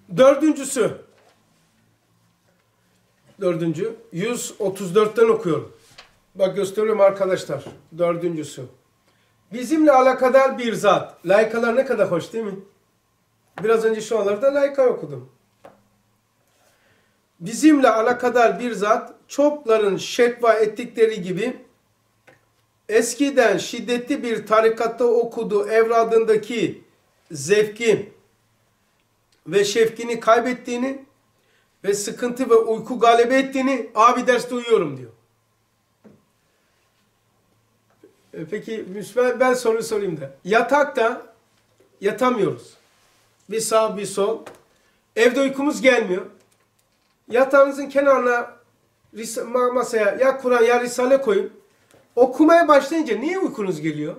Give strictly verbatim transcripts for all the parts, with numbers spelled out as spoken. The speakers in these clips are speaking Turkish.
Dördüncüsü. Dördüncü. yüz otuz dörtten okuyorum. Bak gösteriyorum arkadaşlar. Dördüncüsü. Bizimle alakadar bir zat. Laikalar ne kadar hoş değil mi? Biraz önce şu anlarda laika okudum. Bizimle alakadar bir zat, çokların şekva ettikleri gibi eskiden şiddetli bir tarikatta okuduğu evradındaki zevki ve şefkini kaybettiğini ve sıkıntı ve uyku galebe ettiğini, abi derste uyuyorum diyor. Peki ben, ben soru sorayım da. Yatakta yatamıyoruz. Bir sağ bir sol. Evde uykumuz gelmiyor. Yatağınızın kenarına masaya ya Kur'an ya Risale koyun. Okumaya başlayınca niye uykunuz geliyor?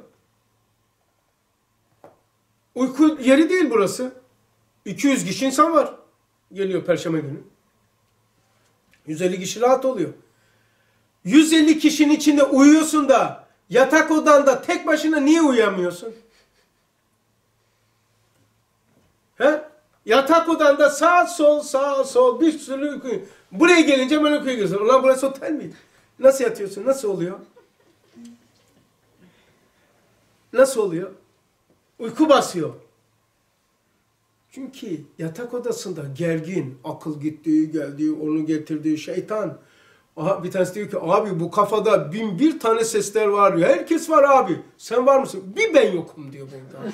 Uyku yeri değil burası. iki yüz kişi insan var. Geliyor Perşembe günü. yüz elli kişi rahat oluyor. yüz elli kişinin içinde uyuyorsun da yatak odanda tek başına niye uyuyamıyorsun? He? Yatak odanda sağ sol sağ sol bir sürü uyku. Buraya gelince hemen uykuya giriyorsun. Ulan burası otel miydi? Nasıl yatıyorsun? Nasıl oluyor? Nasıl oluyor? Uyku basıyor. Çünkü yatak odasında gergin, akıl gitti, geldi, onu getirdi, şeytan. Aha, bir tanesi diyor ki, abi bu kafada bin bir tane sesler var diyor. Herkes var abi. Sen var mısın? Bir ben yokum diyor burada.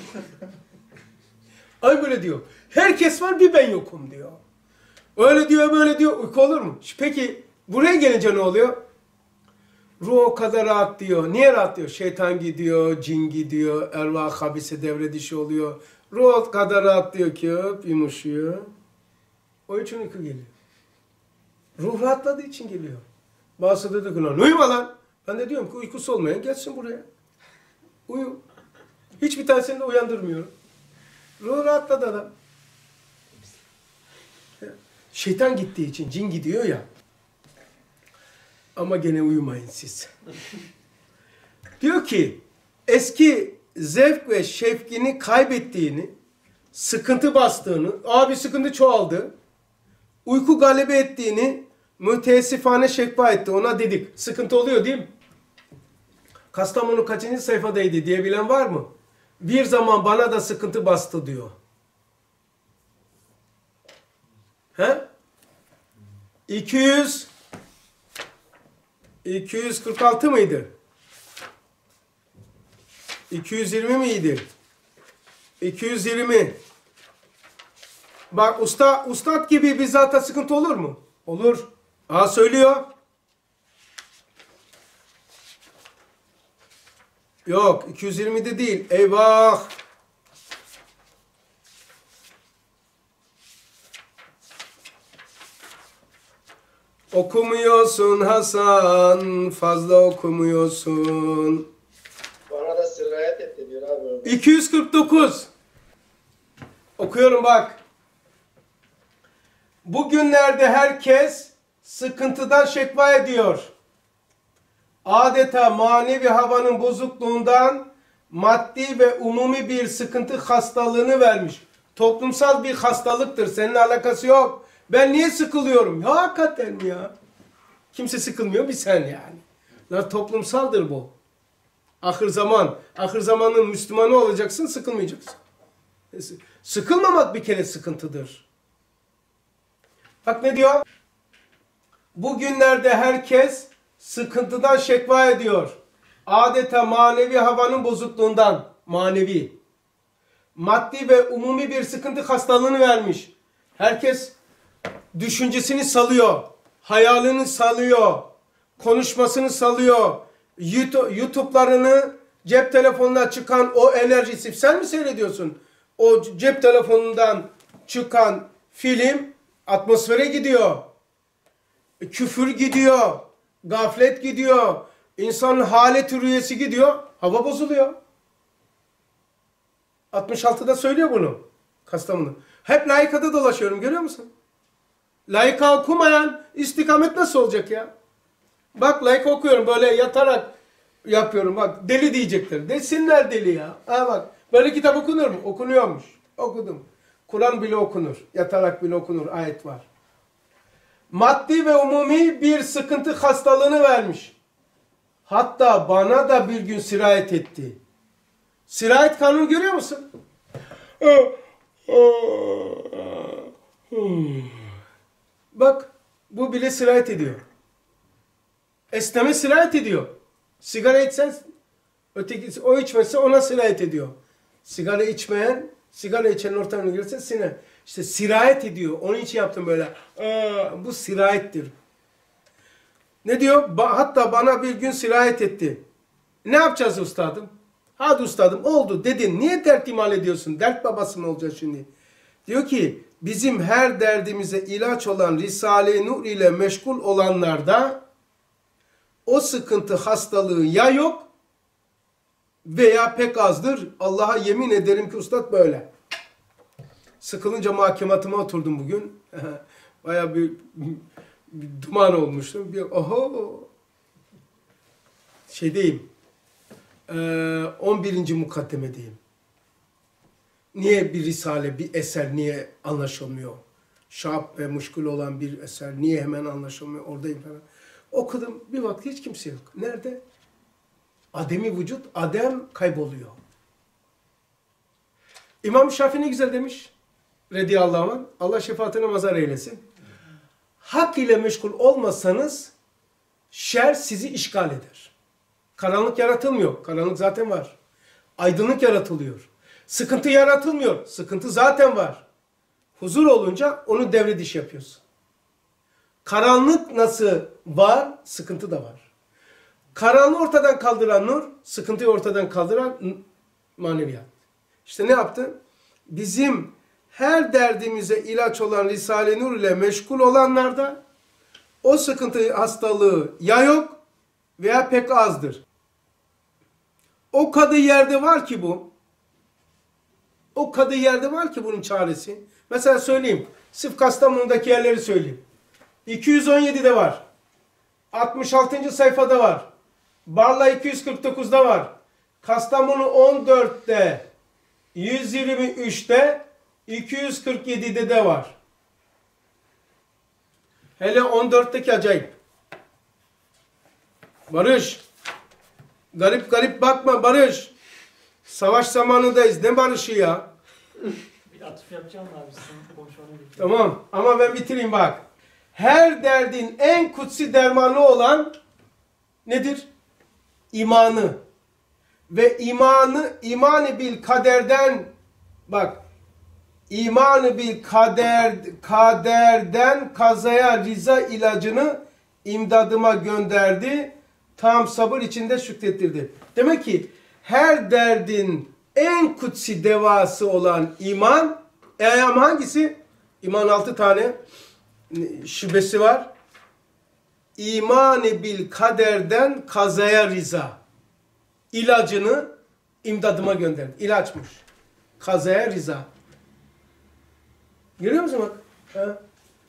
Ay böyle diyor. Herkes var, bir ben yokum diyor. Öyle diyor, böyle diyor. Uyku olur mu? Peki buraya gelince ne oluyor? Ruh o kadar rahat diyor. Niye rahat diyor? Şeytan gidiyor, cin gidiyor, ervah habise devre dışı oluyor. Ruh o kadar rahat diyor ki hop yumuşuyor. O için uyku geliyor. Ruh rahatladığı için geliyor. Bazısı da diyor ki lan uyuma lan. Ben de diyorum ki uykusu olmayan gelsin buraya. Uyu. Hiçbir tanesini de uyandırmıyorum. Ruh rahatladı adam. Şeytan gittiği için cin gidiyor ya. Ama gene uyumayın siz. Diyor ki eski zevk ve şevkini kaybettiğini, sıkıntı bastığını, abi sıkıntı çoğaldı, uyku galebe ettiğini müteessifane şekva etti. Ona dedik. Sıkıntı oluyor değil mi? Kastamonu kaçıncı sayfadaydı diyebilen var mı? Bir zaman bana da sıkıntı bastı diyor. He? iki yüz iki yüz kırk altı mıydı? iki yüz yirmi miydi? iki yüz yirmi. Bak usta, ustad gibi bir zata sıkıntı olur mu? Olur. Aa söylüyor. Yok iki yüz yirmide değil. Eyvah. Okumuyorsun Hasan. Fazla okumuyorsun. Bana da sirayet etti diyor abi. iki yüz kırk dokuz. Okuyorum bak. Bugünlerde herkes sıkıntıdan şekva ediyor. Adeta manevi havanın bozukluğundan maddi ve umumi bir sıkıntı hastalığını vermiş. Toplumsal bir hastalıktır. Seninle alakası yok. Ben niye sıkılıyorum? Ya hakikaten ya. Kimse sıkılmıyor bir sen yani. La toplumsaldır bu. Ahir zaman. Ahir zamanın Müslümanı olacaksın, sıkılmayacaksın. Sıkılmamak bir kere sıkıntıdır. Bak ne diyor? Bugünlerde herkes sıkıntıdan şekva ediyor. Adeta manevi havanın bozukluğundan. Manevi. Maddi ve umumi bir sıkıntı hastalığını vermiş. Herkes düşüncesini salıyor. Hayalini salıyor. Konuşmasını salıyor. YouTube'larını, cep telefonuna çıkan o enerjisi. Sen mi seyrediyorsun? O cep telefonundan çıkan film atmosfere gidiyor. Küfür gidiyor. Gaflet gidiyor. İnsanın halet rüyesi gidiyor. Hava bozuluyor. altmış altıda söylüyor bunu. Kastamonu. Hep layıkada dolaşıyorum. Görüyor musun? Layıka okumayan istikamet nasıl olacak ya? Bak layıka okuyorum. Böyle yatarak yapıyorum. Bak deli diyecekler. Desinler deli ya. Ha bak. Böyle kitap okunur mu? Okunuyormuş. Okudum. Kur'an bile okunur. Yatarak bile okunur. Ayet var. Maddi ve umumi bir sıkıntı hastalığını vermiş. Hatta bana da bir gün sirayet etti. Sirayet kanunu görüyor musun? Bak bu bile sirayet ediyor. Esneme sirayet ediyor. Sigara içsen ötekisi o içmezse ona sirayet ediyor. Sigara içmeyen, sigara içenin ortamına girse sine. İşte sirayet ediyor. Onun için yaptım böyle. Aa, bu sirayettir. Ne diyor? Ba hatta bana bir gün sirayet etti. Ne yapacağız ustadım? Hadi ustadım oldu dedin. Niye dert imal ediyorsun? Dert babası mı olacak şimdi? Diyor ki bizim her derdimize ilaç olan Risale-i Nur ile meşgul olanlarda o sıkıntı hastalığı ya yok veya pek azdır. Allah'a yemin ederim ki ustad böyle. Sıkılınca mahkematıma oturdum bugün. Bayağı bir, bir duman olmuştu. Bir, oho. Şeydeyim. on birinci mukaddemedeyim. Niye bir risale, bir eser niye anlaşılmıyor? Şahap ve muşkul olan bir eser niye hemen anlaşılmıyor? Oradayım falan. Okudum. Bir vakti hiç kimse yok. Nerede? Ademi vücut, adem kayboluyor. İmam Şafii ne güzel demiş. Radiyallahu anh. Allah şefaatine mazhar eylesin. Hak ile meşgul olmasanız şer sizi işgal eder. Karanlık yaratılmıyor. Karanlık zaten var. Aydınlık yaratılıyor. Sıkıntı yaratılmıyor. Sıkıntı zaten var. Huzur olunca onu devre dışı yapıyorsun. Karanlık nasıl var? Sıkıntı da var. Karanlığı ortadan kaldıran nur, sıkıntıyı ortadan kaldıran maneviyat. İşte ne yaptı? Bizim her derdimize ilaç olan Risale-i Nur ile meşgul olanlarda o sıkıntı hastalığı ya yok veya pek azdır. O kadar yerde var ki bu. O kadar yerde var ki bunun çaresi. Mesela söyleyeyim. Sırf Kastamonu'daki yerleri söyleyeyim. iki yüz on yedi'de var. altmış altıncı sayfada var. Barla iki yüz kırk dokuz'da var. Kastamonu on dört'te, yüz yirmi üç'te, iki yüz kırk yedi'de de var. Hele on dört'teki acayip. Barış. Garip garip bakma Barış. Savaş zamanındayız. Ne barışı ya? Bir atıf yapacağım abi sizin konuşmanı bekliyorum. Tamam ama ben bitireyim bak. Her derdin en kutsi dermanı olan nedir? İmanı. Ve imanı, imanı bil kaderden bak imanı bil kader, kaderden kazaya riza ilacını imdadıma gönderdi. Tam sabır içinde şükrettirdi. Demek ki her derdin en kutsi devası olan iman, e ama hangisi? İman altı tane şubesi var. İman-ı bil kaderden kazaya riza. İlacını imdadıma gönderdi. İlaçmış. Kazaya riza. Görüyor musun bak? Ha?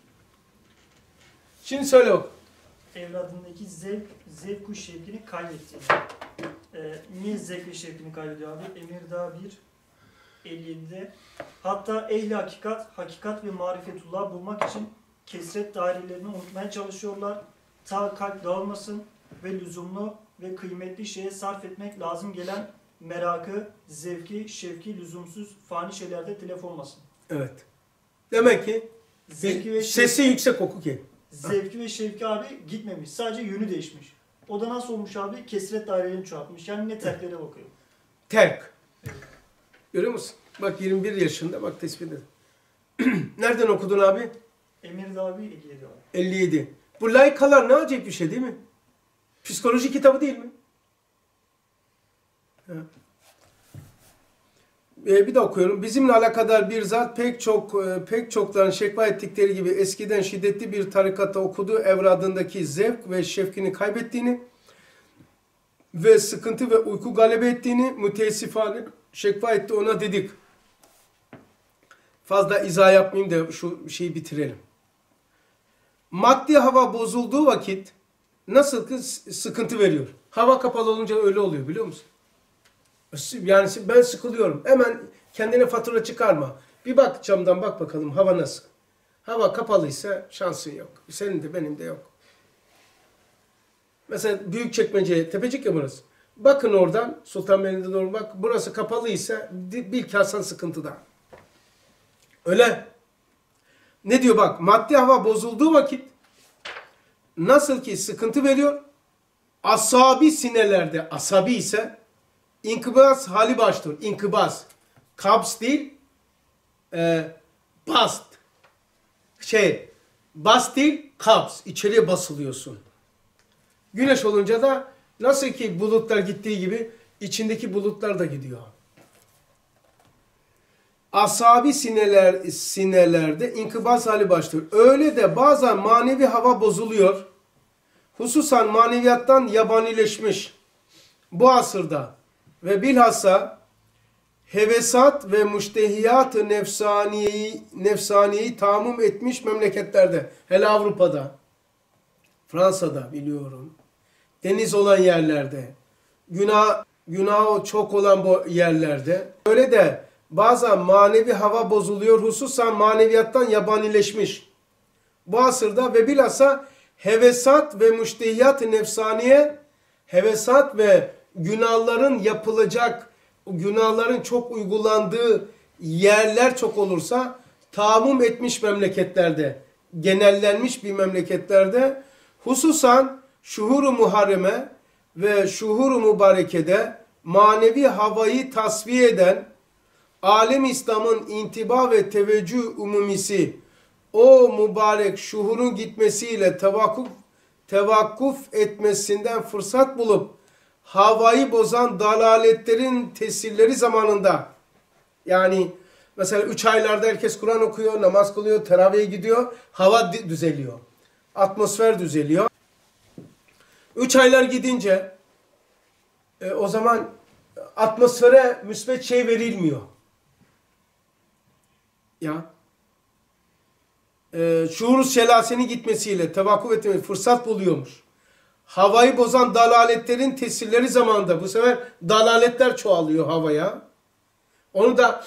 Şimdi söyle bak. Evladındaki zevk, zevk-u şevkini kaybettiğini. Ee, niye zevk ve şevkini kaybediyor abi? Emirdağ bir elli yedi'de hatta ehli hakikat, hakikat ve marifetullah bulmak için kesret dairelerini unutmaya çalışıyorlar. Ta kalp dağılmasın ve lüzumlu ve kıymetli şeye sarf etmek lazım gelen merakı, zevki, şevki, lüzumsuz fani şeylerde telef olmasın. Evet. Demek ki Zevki ve sesi şevki, yüksek oku ki. zevki ve şevki abi gitmemiş. Sadece yönü değişmiş. O da nasıl olmuş abi? Kesret dairelerini çoğaltmış. Yani ne terklere bakıyor. Terk. Görüyor musun? Bak yirmi bir yaşında bak tespit edin. Nereden okudun abi? Emirdağ bir elli yedi abi. elli yedi. Bu layıkalar ne acayip bir şey değil mi? Psikoloji kitabı değil mi? Ha. Ee, bir de okuyorum. Bizimle alakadar bir zat pek çok pek çokların şekva ettikleri gibi eskiden şiddetli bir tarikatta okuduğu evradındaki zevk ve şefkini kaybettiğini ve sıkıntı ve uyku galebe ettiğini müteessifane şekva etti, ona dedik. Fazla izah yapmayayım da şu şeyi bitirelim. Maddi hava bozulduğu vakit nasıl ki sıkıntı veriyor. Hava kapalı olunca öyle oluyor biliyor musun? Yani ben sıkılıyorum. Hemen kendine fatura çıkarma. Bir bak camdan bak bakalım hava nasıl. Hava kapalıysa şansın yok. Senin de benim de yok. Mesela Büyükçekmece, Tepecik ya burası. Bakın oradan Sultanbeyli'de doğru bak. Burası kapalıysa bil ki Hasan sıkıntıda. Öyle. Ne diyor bak, maddi hava bozulduğu vakit nasıl ki sıkıntı veriyor, asabi sinelerde, asabi ise inkıbaz hali başlıyor. İnkıbaz. Kabz değil, e, bast. Şey, bast değil, kabz. İçeriye basılıyorsun. Güneş olunca da nasıl ki bulutlar gittiği gibi içindeki bulutlar da gidiyor. Asabi sineler, sinelerde inkıbaz hali başlıyor. Öyle de bazen manevi hava bozuluyor. Hususan maneviyattan yabanileşmiş bu asırda ve bilhassa hevesat ve müştehiyat-ı nefsaniyeyi, nefsaniyeyi tamum etmiş memleketlerde, hele Avrupa'da, Fransa'da biliyorum, deniz olan yerlerde, günah, günahı çok olan bu yerlerde, öyle de bazen manevi hava bozuluyor, hususan maneviyattan yabanileşmiş bu asırda ve bilhassa hevesat ve müştehiyat-ı nefsaniye, hevesat ve günahların yapılacak, günahların çok uygulandığı yerler çok olursa, tamum etmiş memleketlerde, genellenmiş bir memleketlerde, hususan şuhur-u muharreme ve şuhur-u mübarekede manevi havayı tasfiye eden, alem İslam'ın intiba ve teveccüh umumisi, o mübarek şuhurun gitmesiyle tevakkuf, tevakkuf etmesinden fırsat bulup, havayı bozan dalaletlerin tesirleri zamanında, yani mesela üç aylarda herkes Kur'an okuyor, namaz kılıyor, teravihe gidiyor, hava düzeliyor, atmosfer düzeliyor. Üç aylar gidince e, o zaman atmosfere müsbet şey verilmiyor. Ya e, şuur şelasenin gitmesiyle tevakkuf etmeye fırsat buluyormuş. Havayı bozan dalaletlerin tesirleri zamanında bu sefer dalaletler çoğalıyor havaya. Onu da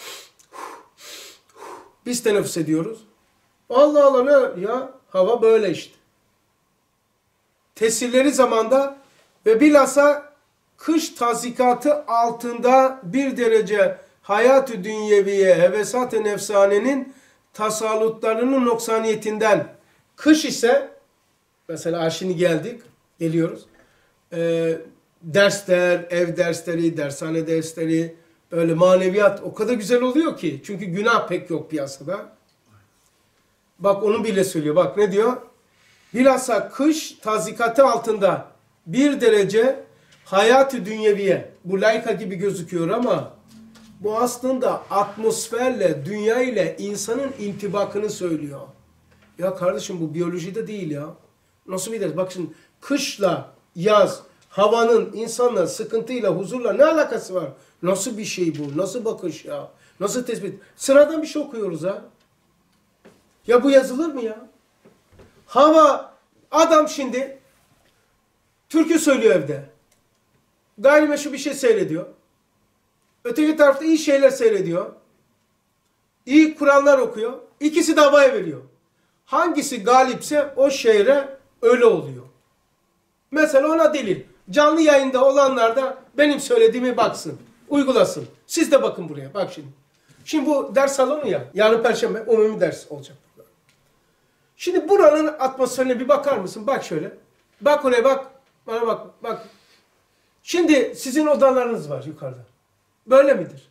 biz teneffüs ediyoruz. Allah Allah ne ya, hava böyle işte. Tesirleri zamanda ve bilhassa kış tazikatı altında bir derece hayat-ı dünyeviye, hevesat-ı nefsanenin tasallutlarının noksaniyetinden. Kış ise mesela şimdi geldik, geliyoruz. Ee, dersler, ev dersleri, dershane dersleri, öyle maneviyat o kadar güzel oluyor ki. Çünkü günah pek yok piyasada. Bak onu bile söylüyor. Bak ne diyor? Bilhassa kış tazikatı altında bir derece hayat-ı dünyeviye. Bu layıka gibi gözüküyor ama bu aslında atmosferle, dünya ile insanın intibakını söylüyor. Ya kardeşim bu biyolojide değil ya. Nasıl bir ders? Bak şimdi kışla yaz, havanın insanla, sıkıntıyla, huzurla ne alakası var? Nasıl bir şey bu? Nasıl bakış ya? Nasıl tespit? Sıradan bir şey okuyoruz ha. Ya bu yazılır mı ya? Hava, adam şimdi türkü söylüyor evde. Gayrimeşru bir şey seyrediyor. Öteki tarafta iyi şeyler seyrediyor. İyi Kur'anlar okuyor. İkisi de havaya veriyor. Hangisi galipse o şehre öyle oluyor. Mesela ona delil. Canlı yayında olanlar da benim söylediğimi baksın. Uygulasın. Siz de bakın buraya. Bak şimdi. Şimdi bu ders salonu ya. Yarın Perşembe umumi ders olacak. Şimdi buranın atmosferine bir bakar mısın? Bak şöyle. Bak oraya bak. Bana bak. Bak. Şimdi sizin odalarınız var yukarıda. Böyle midir?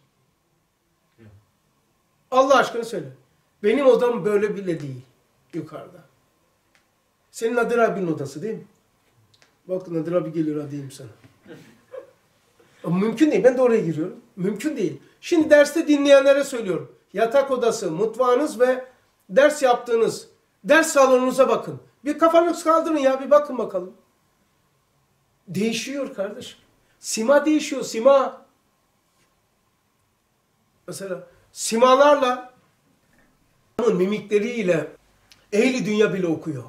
Allah aşkına söyle. Benim odam böyle bile değil. Yukarıda. Senin Nadir abinin odası değil mi? Bak Nadir abi geliyor ha diyeyim sana. Ama mümkün değil. Ben de oraya giriyorum. Mümkün değil. Şimdi derste dinleyenlere söylüyorum. Yatak odası, mutfağınız ve ders yaptığınız ders salonunuza bakın. Bir kafanızı kaldırın ya, bir bakın bakalım. Değişiyor kardeşim. Sima değişiyor, sima. Mesela simalarla, mimikleriyle ehli dünya bile okuyor.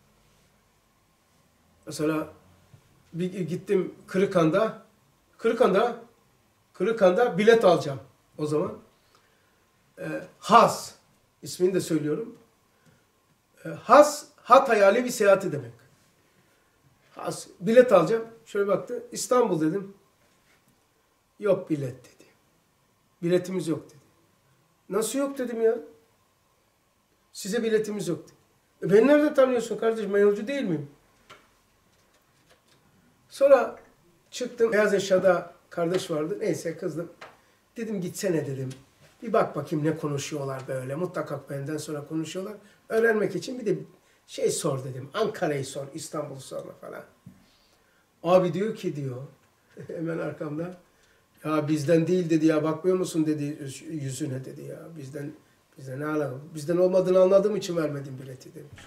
Mesela bir gittim Kırıkhan'da, Kırıkhan'da, Kırıkhan'da bilet alacağım o zaman. e, haz, ismini de söylüyorum. E, haz, Hatay Alevi seyahati demek. Haz, bilet alacağım. Şöyle baktı, İstanbul dedim. Yok bilet dedi. Biletimiz yok dedi. Nasıl yok dedim ya. Size biletimiz yok dedi. E beni nerede tanıyorsun kardeşim? Ben yolcu değil miyim? Sonra çıktım. Beyaz Eşya'da kardeş vardı. Neyse kızdım. Dedim gitsene dedim. Bir bak bakayım ne konuşuyorlar böyle. Mutlaka benden sonra konuşuyorlar. Öğrenmek için bir de şey sor dedim. Ankara'yı sor, İstanbul'u sorma falan. Abi diyor ki diyor. Hemen arkamda. Ya bizden değil dedi ya. Bakmıyor musun dedi yüzüne dedi ya. Bizden bizden ne alaka? Bizden olmadığını anladığım için vermedim bileti demiş.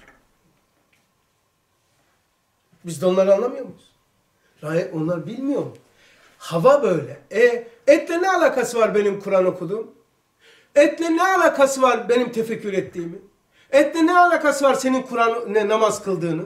Biz de onları anlamıyor muyuz? Hayır, onlar bilmiyor mu? Hava böyle. E, etle ne alakası var benim Kur'an okuduğum? Etle ne alakası var benim tefekkür ettiğimi? Etle ne alakası var senin Kur'an ne namaz kıldığını?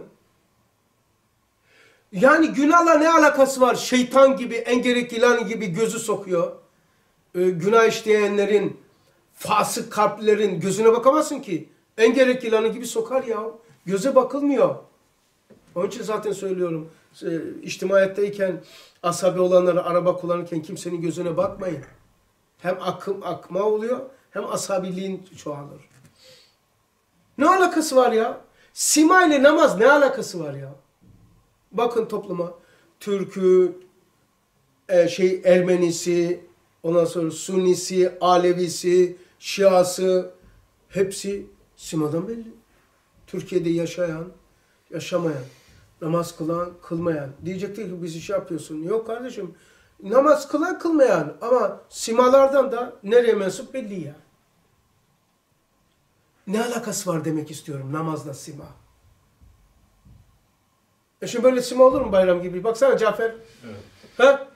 Yani günahla ne alakası var? Şeytan gibi, engerek ilanı gibi gözü sokuyor. Ee, günah işleyenlerin, fasık kalplilerin gözüne bakamazsın ki. Engerek ilanı gibi sokar ya. Göze bakılmıyor. Onun için zaten söylüyorum. İçtimaiyetteyken, asabi olanlara araba kullanırken kimsenin gözüne bakmayın. Hem akım akma oluyor, hem asabiliğin çoğalır. Ne alakası var ya? Sima ile namaz ne alakası var ya? Bakın topluma. Türk'ü, e, şey Ermenisi, ondan sonra Sunnisi, Alevisi, Şiası, hepsi simadan belli. Türkiye'de yaşayan, yaşamayan, namaz kılan, kılmayan. Diyecektir ki biz iş yapıyorsun. Yok kardeşim. Namaz kılan, kılmayan. Ama simalardan da nereye mensup belli ya. Ne alakası var demek istiyorum namazla sima. E şimdi böyle sima olur mu bayram gibi? Baksana Cafer. Evet. Ha?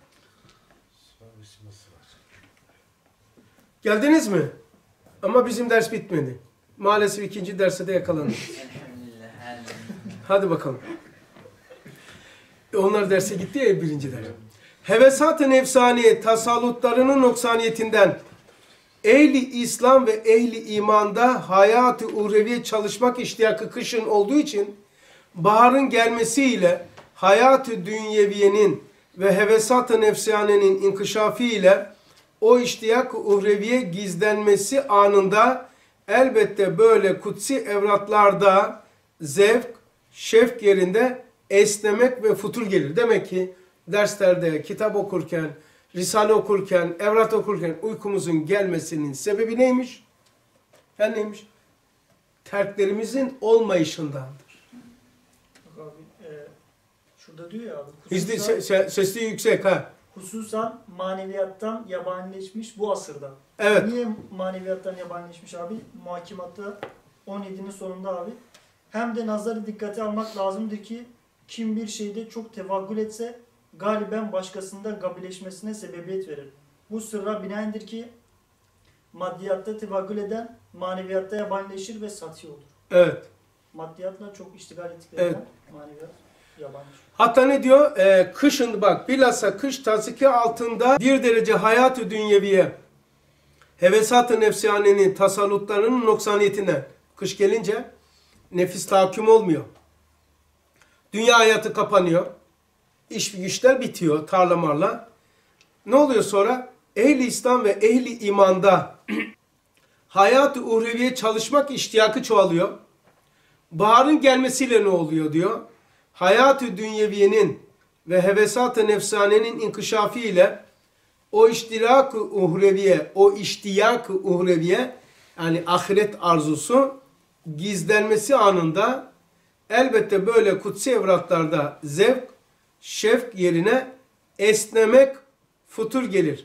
Geldiniz mi? Ama bizim ders bitmedi. Maalesef ikinci derse de yakalandık. Hadi bakalım. E onlar derse gitti ya birinci ders. Hevesat-ı nefsani tasallutlarının noksaniyetinden ehli İslam ve ehli imanda hayat-ı uhreviye çalışmak iştiyakı kışın olduğu için baharın gelmesiyle hayat-ı dünyeviyenin ve hevesat-ı nefsaniyenin inkişafı ile o iştiyak-ı uhreviye gizlenmesi anında elbette böyle kutsi evratlarda zevk, şevk yerinde esnemek ve futur gelir. Demek ki derslerde, kitap okurken, risale okurken, evrat okurken uykumuzun gelmesinin sebebi neymiş? Yani neymiş? Terklerimizin olmayışındandır. Bak abi, e, şurada diyor ya abi. Hizli, Hususan, se, se, sesli yüksek ha. hususan maneviyattan yabanileşmiş bu asırda. Evet. Niye maneviyattan yabanileşmiş abi? Muhakimatta on yedinin sonunda abi. Hem de nazarı dikkate almak lazımdır ki kim bir şeyde çok tevakkül etse galiben başkasında gabileşmesine sebebiyet verir. Bu sırra binaendir ki maddiyatta tevakkül eden maneviyatta yabanileşir ve sati olur. Evet. Maddiyatla çok iştigal ettiklerinden Evet. maneviyat yabanileşir. Hatta ne diyor? Ee, kışın bak bilhassa kış taziki altında bir derece hayat-ı dünyeviye hevesat-ı nefsiyanenin tasallutlarının noksaniyetinden kış gelince nefis tahakküm olmuyor. Dünya hayatı kapanıyor. İş güçler bitiyor tarla marla. Ne oluyor sonra? Ehli İslam ve ehli imanda hayat-ı uhreviye çalışmak iştiyakı çoğalıyor. Baharın gelmesiyle ne oluyor diyor. Hayat-ı dünyeviyenin ve hevesat-ı nefsanenin inkişafı ile o iştirak-ı uhreviye, o iştiyak-ı uhreviye yani ahiret arzusu gizlenmesi anında elbette böyle kutsi evratlarda zevk, şevk yerine esnemek, futur gelir.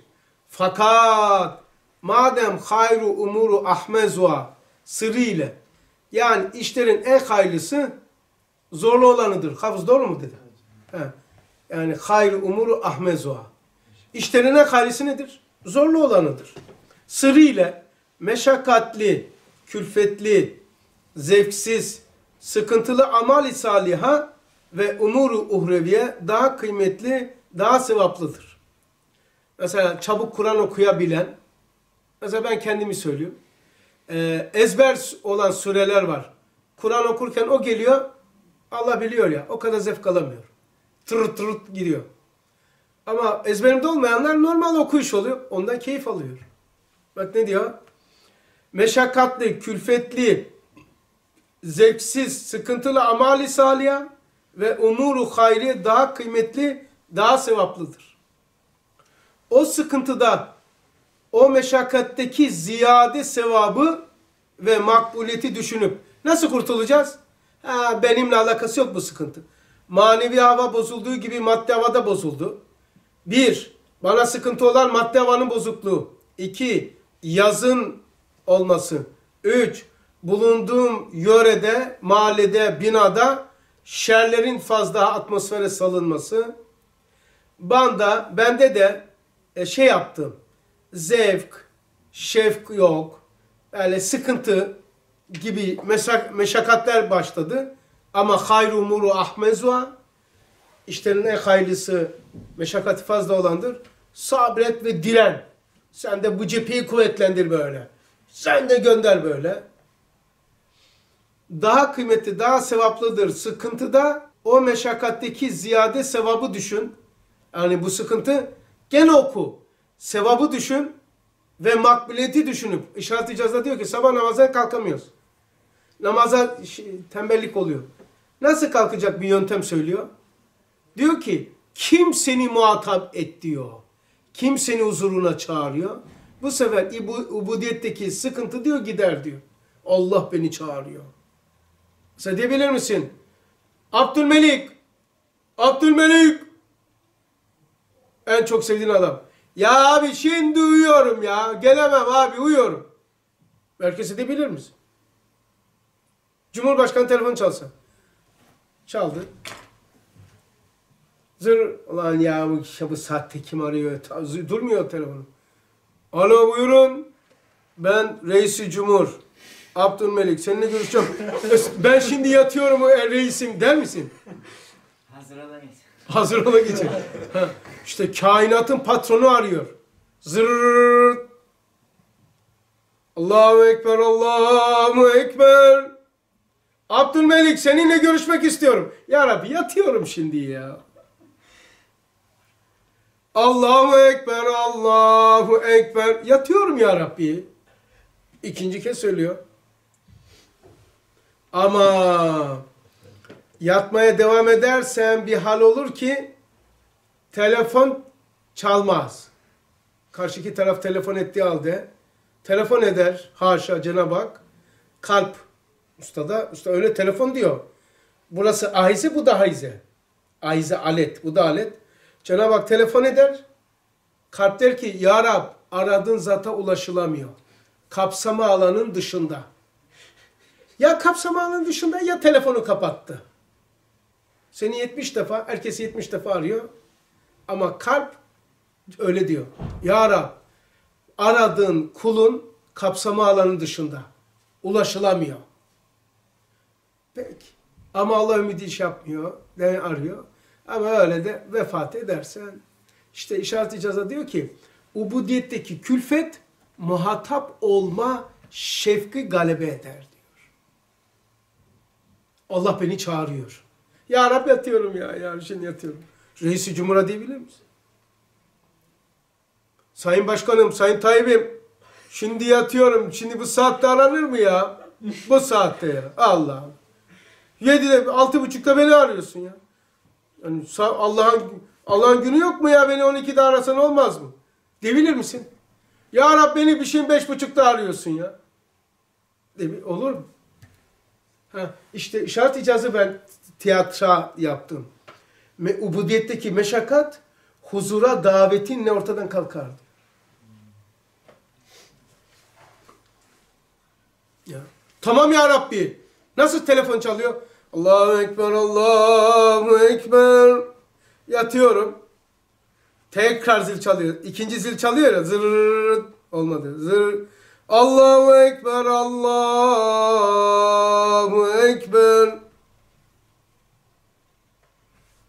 Fakat madem hayru umuru ahmezua sırrı ile yani işlerin en hayırlısı zorlu olanıdır. Hafız doğru mu dedi? He. Yani hayru umuru ahmezua. İşlerin en hayırlısı nedir? Zorlu olanıdır. Sırrı ile meşakkatli, külfetli, zevksiz, sıkıntılı amali saliha ve umuru uhreviye daha kıymetli, daha sevaplıdır. Mesela çabuk Kur'an okuyabilen, mesela ben kendimi söylüyorum. e, ezber olan sureler var. Kur'an okurken o geliyor. Allah biliyor ya. O kadar zevk alamıyor. Tırırt tırırt gidiyor. Ama ezberimde olmayanlar normal okuyuş oluyor. Ondan keyif alıyor. Bak ne diyor? Meşakkatli, külfetli, zevksiz, sıkıntılı amali salih ve umuru hayri daha kıymetli, daha sevaplıdır. O sıkıntıda, o meşakkatteki ziyade sevabı ve makbuliyeti düşünüp nasıl kurtulacağız? Ha, benimle alakası yok bu sıkıntı. Manevi hava bozulduğu gibi maddi havada bozuldu. Bir, bana sıkıntı olan maddi havanın bozukluğu. İki, yazın olması. Üç, bulunduğum yörede, mahallede, binada şerlerin fazla atmosfere salınması. Banda, bende de e, şey yaptım. Zevk, şevk yok. Böyle sıkıntı gibi meşak, meşakkatler başladı. Ama hayru umuru ahmezua. İşlerin en hayırlısı meşakkati fazla olandır. Sabret ve diren. Sen de bu cepheyi kuvvetlendir böyle. Sen de gönder böyle. Daha kıymetli, daha sevaplıdır sıkıntıda o meşakkatteki ziyade sevabı düşün. Yani bu sıkıntı gene oku. Sevabı düşün ve makbuliyeti düşünüp İşaret-i İcaz'da diyor ki sabah namazına kalkamıyoruz. Namaza tembellik oluyor. Nasıl kalkacak bir yöntem söylüyor. Diyor ki kim seni muhatap et diyor. Kim seni huzuruna çağırıyor. Bu sefer ubudiyetteki sıkıntı diyor gider diyor. Allah beni çağırıyor. Sen diyebilir misin? Abdülmelik. Abdülmelik. En çok sevdiğin adam. Ya abi şimdi uyuyorum ya. Gelemem abi uyuyorum. Herkese de bilir misin? Cumhurbaşkanı telefonu çalsa. Çaldı. Zır. Ulan ya bu, bu saatte kim arıyor? Durmuyor telefonu. Alo buyurun. Ben reisi cumhur. Abdülmelik seninle görüşeceğim. Ben şimdi yatıyorum reisim der misin? Hazır ola geç. Hazır ola geçin. İşte kainatın patronu arıyor. Zırrrr. Allahu Ekber, Allahu Ekber. Abdülmelik seninle görüşmek istiyorum. Ya Rabbi yatıyorum şimdi ya. Allahu Ekber, Allahu Ekber. Yatıyorum ya Rabbi. İkinci kez söylüyor. Ama yatmaya devam edersen bir hal olur ki telefon çalmaz. Karşıki taraf telefon ettiği halde telefon eder. Haşa Cenab-ı Hak. Kalp. Usta da usta öyle telefon diyor. Burası ahize, bu da haize. Ahize alet, bu da alet. Cenab-ı Hak telefon eder. Kalp der ki ya Rab aradığın zata ulaşılamıyor. Kapsama alanın dışında. Ya kapsama alanın dışında ya telefonu kapattı. Seni yetmiş defa, herkesi yetmiş defa arıyor. Ama kalp öyle diyor. Ya Rab aradığın kulun kapsama alanı dışında. Ulaşılamıyor. Peki. Ama Allah ümidi iş yapmıyor. Ne arıyor? Ama öyle de vefat edersen işte İşaret-i İcaz'da diyor ki ubudiyetteki külfet muhatap olma şefki galebe eder diyor. Allah beni çağırıyor. Ya Rabbi yatıyorum ya. Ya şimdi yatıyorum. Reis-i Cumhur'a diyebilir misin? Sayın Başkanım, Sayın Tayyip'im şimdi yatıyorum. Şimdi bu saatte aranır mı ya? Bu saatte ya. Allah'ım. Yedide, altı buçukta beni arıyorsun ya. Yani Allah'ın Allah'ın günü yok mu ya? Beni on ikide arasan olmaz mı? Diyebilir misin? Ya Rab beni bir şeyin beş buçukta arıyorsun ya. De, olur mu? Ha, işte İşaret-i İcaz'ı ben tiyatro yaptım. Me, ubudiyetteki meşakkat huzura davetinle ortadan kalkardı. Ya. Tamam ya Rabbi. Nasıl telefon çalıyor? Allahu Ekber, Allahu Ekber. Yatıyorum. Tekrar zil çalıyor. İkinci zil çalıyor ya. Zırrrr. Olmadı. Zırrrr. Allahu Ekber, Allahu Ekber.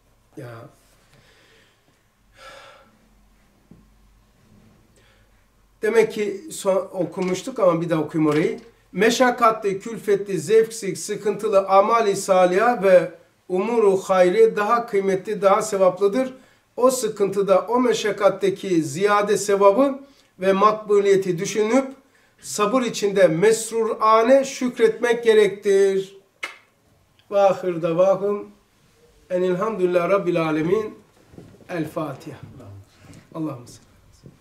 Ya. Demek ki son, okumuştuk ama bir daha okuyayım orayı. Meşakkatli, külfetli, zevksiz, sıkıntılı amali salih ve umuru hayri daha kıymetli, daha sevaplıdır. O sıkıntıda, o meşakkatteki ziyade sevabı ve makbuliyeti düşünüp sabır içinde mesrurane şükretmek gerektir. Ve ahir davahum enilhamdülillah rabbil alemin. El Fatiha. Allah'ım salli.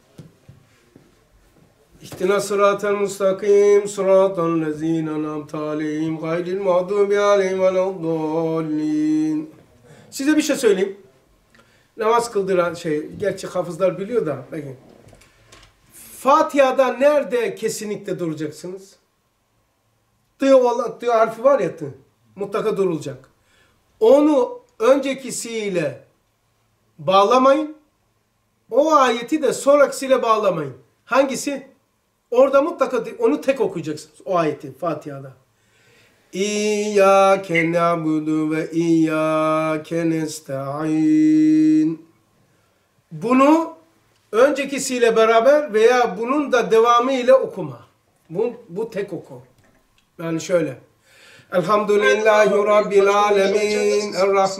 İhtina sıratel mustakim sıratel lezine namte aleyhim gayril mağdubi aleyhim veleddallin. Size bir şey söyleyeyim. Namaz kıldıran şey, gerçi hafızlar biliyor da. Bakın. Fatiha'da nerede kesinlikle duracaksınız? Tı olan, tı harfi var ya, tı. Mutlaka durulacak. Onu öncekisiyle bağlamayın. O ayeti de sonrakisiyle bağlamayın. Hangisi? Orada mutlaka onu tek okuyacaksınız. O ayeti Fatiha'da. İyyâke na'budu ve iyyâke nesta'in. Bunu öncekisiyle beraber veya bunun da devamı ile okuma. Bu, bu tek oku. Yani şöyle. Elhamdülillahi Rabbil alemin.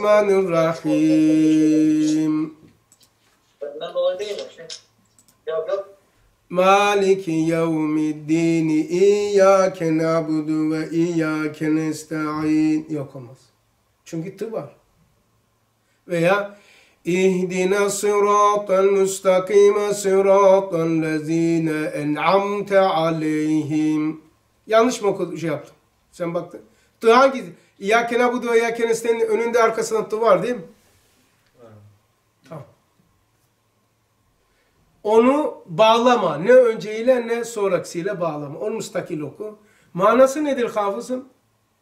Errahmanirrahim. Benden dolayı değil mi? Yok yok. Maliki yevmiddin. İyyâke na'budu ve iyyâke nesta'in. Yok olmaz. Çünkü tı var. Veya İhdina sıratal müstakime sıratal lezine en'amte aleyhim. Yanlış mı okudum, şey yaptım? Sen baktın. Tı hangi? İyyâke na'budu ve iyyâke nesta'in önünde arkasında tı var değil mi? Evet. Tamam. Onu bağlama. Ne önceyle ne sonrakisiyle bağlama. Onu müstakil oku. Manası nedir hafızım?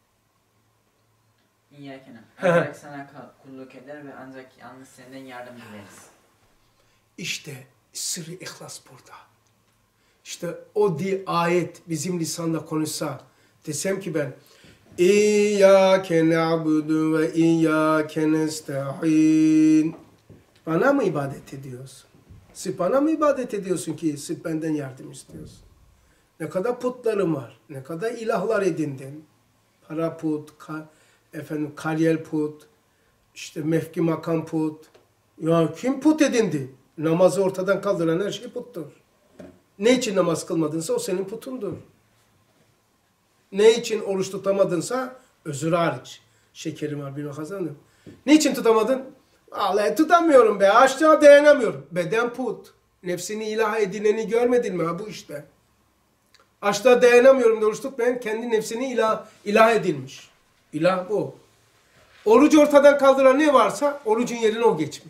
İyyâke na'budu. Ancak sana kulluk eder ve ancak yalnız senden yardım dileriz. İşte sırrı ihlas burada. İşte o di ayet bizim lisanda konuşsa, desem ki ben İyyâke na'budu ve iyyâke nesta'in. Bana mı ibadet ediyorsun? Sırf bana mı ibadet ediyorsun ki sırf benden yardım istiyorsun? Ne kadar putlarım var, ne kadar ilahlar edindin. Para put, ka, efendim kariyel put, işte mefki makam put. Ya kim put edindi? Namazı ortadan kaldıran her şey puttur. Ne için namaz kılmadınsa o senin putundur. Ne için oruç tutamadınsa özür hariç. Şekerim var bir kazandım. Ne için tutamadın? Vallahi tutamıyorum be. Açlığa dayanamıyorum. Beden put. Nefsini ilah edineni görmedin mi? Ha bu işte. Açlığa dayanamıyorum da oruç tutmayan kendi nefsini ilah, ilah edilmiş. İlah bu. Orucu ortadan kaldıran ne varsa orucun yerine o geçmiş.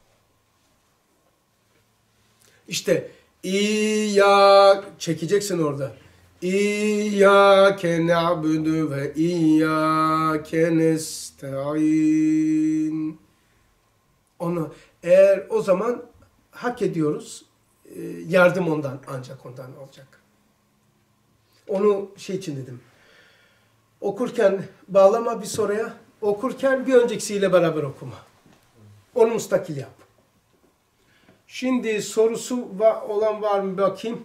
İşte İyyâ çekeceksin orada. İyyâke na'budu ve iyyâke nesta'in. Onu eğer o zaman hak ediyoruz. Yardım ondan, ancak ondan olacak. Onu şey için dedim. Okurken bağlama bir soruya. Okurken bir öncekisiyle beraber okuma. Onu müstakil yap. Şimdi sorusu va olan var mı bakayım.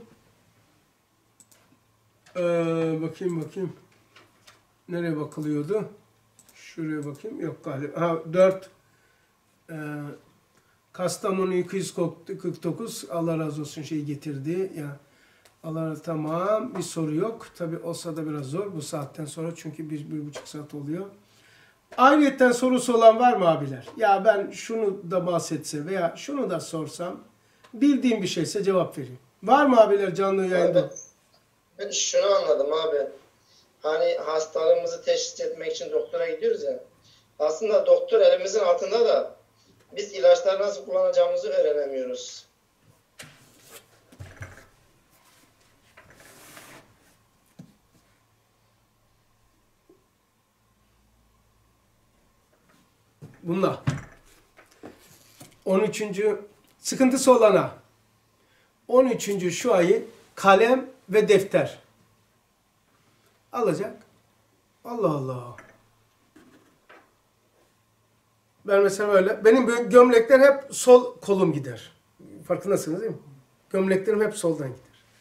Ee, bakayım bakayım. Nereye bakılıyordu? Şuraya bakayım. Yok galiba. Ha, dört. Ee, Kastamonu iki yüz kırk dokuz. Allah razı olsun şey getirdi. Ya Allah tamam. Bir soru yok. Tabi olsa da biraz zor bu saatten sonra. Çünkü bir, bir buçuk saat oluyor. Ayrıyeten sorusu olan var mı abiler? Ya ben şunu da bahsetse veya şunu da sorsam, bildiğim bir şeyse cevap vereyim. Var mı abiler canlı yayında? Abi, ben şunu anladım abi. Hani hastalığımızı teşhis etmek için doktora gidiyoruz ya. Aslında doktor elimizin altında da biz ilaçları nasıl kullanacağımızı öğrenemiyoruz. Bunlar. on üçüncü sıkıntısı olana. on üçüncü şu ayı kalem ve defter alacak. Allah Allah. Ben mesela öyle. Benim gömlekler hep sol kolum gider. Farkındasınız değil mi? Gömleklerim hep soldan gider.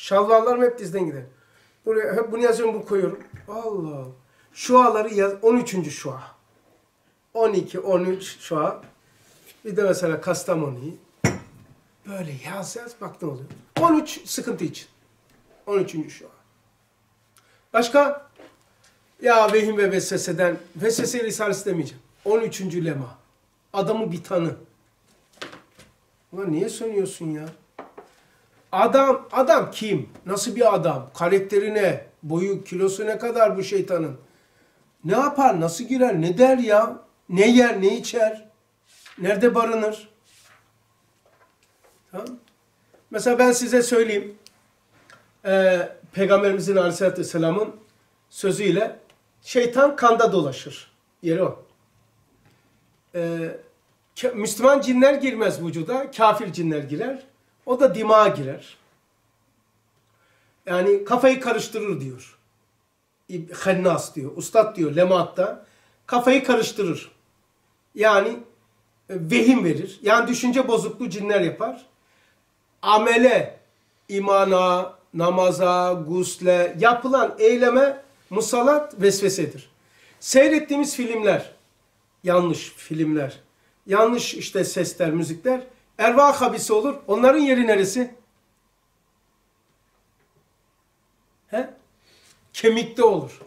Şalvarlarım hep dizden gider. Buraya hep bunu yazıyorum, bunu koyuyorum. Allah Allah. Şuaları yaz. on üçüncü şua. on iki, on üç şua. Bir de mesela Kastamonu'yu. Böyle yaz yaz bak ne oluyor. on üç sıkıntı için. on üçüncü şua. Başka? Ya vehim ve vesveseden. Vesvese risalesi demeyeceğim. on üçüncü lema. Adamı bir tanı. Ulan niye sönüyorsun ya? Adam, adam kim? Nasıl bir adam? Karakteri ne? Boyu, kilosu ne kadar bu şeytanın? Ne yapar? Nasıl girer? Ne der ya? Ne yer? Ne içer? Nerede barınır? Tamam. Mesela ben size söyleyeyim. Ee, Peygamberimizin Aleyhisselatü Vesselam'ın sözüyle şeytan kanda dolaşır. Yeri o. Ee, Müslüman cinler girmez vücuda. Kafir cinler girer. O da dimağa girer. Yani kafayı karıştırır diyor. Hennas diyor. Ustad diyor Lemaat'ta. Kafayı karıştırır. Yani vehim verir. Yani düşünce bozukluğu cinler yapar. Amele, imana, namaza, gusle yapılan eyleme musallat vesvesedir. Seyrettiğimiz filmler, yanlış filmler, yanlış işte sesler, müzikler, ervah habisi olur. Onların yeri neresi? He? Kemikte olur.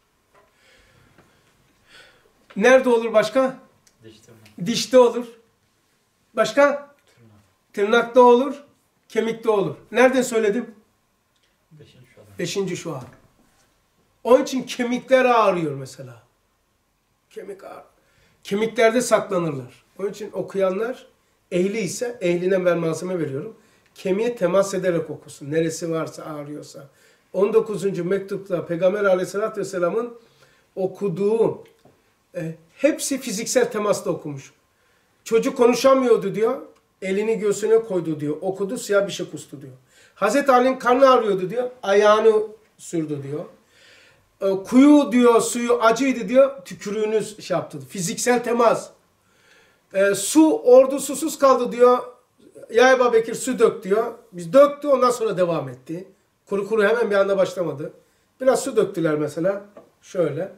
Nerede olur başka? Dişte, Dişte olur. Başka? tırnak. Tırnakta olur. Kemikte olur. Nereden söyledim? Beşinci şu adam. Beşinci şu an. Onun için kemikler ağrıyor mesela. Kemik ağrıyor. Kemiklerde saklanırlar. Onun için okuyanlar ehli ise ehline ben malzeme veriyorum. Kemiğe temas ederek okusun. Neresi varsa ağrıyorsa. on dokuzuncu mektupta Peygamber Aleyhisselatü Vesselam'ın okuduğu e, hepsi fiziksel temasla okumuş. Çocuk konuşamıyordu diyor. Elini göğsüne koydu diyor. Okudu, siyah bir şey kustu diyor. Hazreti Ali'nin karnı ağrıyordu diyor. Ayağını sürdü diyor. E, kuyu diyor, suyu acıydı diyor. Tükürüğünü şey yaptı. Fiziksel temas. E, su, ordu susuz kaldı diyor. Ya Ebu Bekir su dök diyor. Biz döktü, ondan sonra devam etti. Kuru kuru hemen bir anda başlamadı. Biraz su döktüler mesela. Şöyle.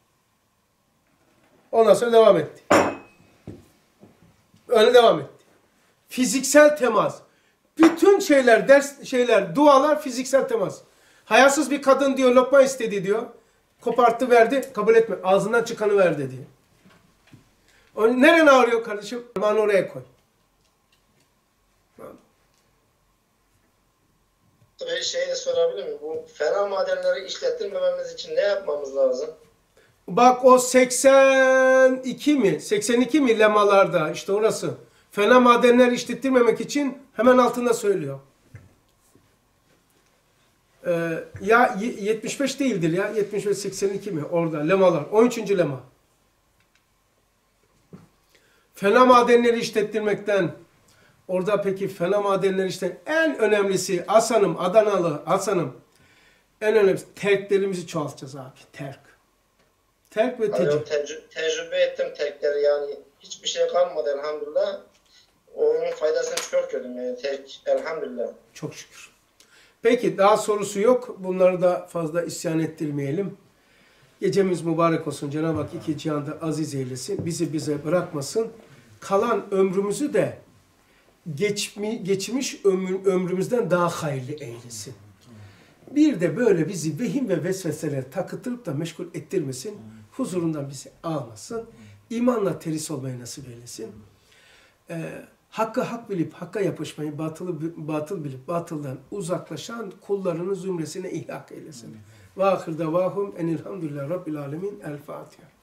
Ondan sonra devam etti. Öyle devam etti. Fiziksel temas. Bütün şeyler, ders şeyler, dualar fiziksel temas. Hayasız bir kadın diyor, lokma istedi diyor. Koparttı verdi, kabul etme. Ağzından çıkanı ver dedi. O, neren ağrıyor kardeşim? Parmağını oraya koy. Bir şey de sorabilir miyim? Bu fena madenleri işlettirmememiz için ne yapmamız lazım? Bak o seksen iki mi? seksen iki mi lemalarda işte orası. Fena madenler işlettirmemek için hemen altında söylüyor. Ee, ya yetmiş beş değildir ya. yetmiş beş seksen iki mi? Orada lemalar. on üçüncü lema. Fena madenleri işlettirmekten orada peki fena madenleri işte en önemlisi Hasan'ım, Adanalı Hasan'ım en önemlisi terklerimizi çoğaltacağız abi. Terk. Terk ve tecrübe. Yani tecrü tecrübe ettim terkleri yani hiçbir şey kalmadı elhamdülillah. Onun faydasını çok gördüm yani terk elhamdülillah. Çok şükür. Peki daha sorusu yok. Bunları da fazla isyan ettirmeyelim. Gecemiz mübarek olsun. Cenab-ı Hak iki cihanda aziz eylesin. Bizi bize bırakmasın. Kalan ömrümüzü de geçmi, geçmiş ömür, ömrümüzden daha hayırlı eylesin. Bir de böyle bizi vehim ve vesveseler takıtırıp da meşgul ettirmesin. Huzurundan bizi almasın. İmanla teris olmayı nasip eylesin. Ee, hakkı hak bilip hakka yapışmayı, batılı batıl bilip batıldan uzaklaşan kullarının zümresine ihyak eylesin. Ve ahir davahum enilhamdülillah rabbil alemin. El Fatiha.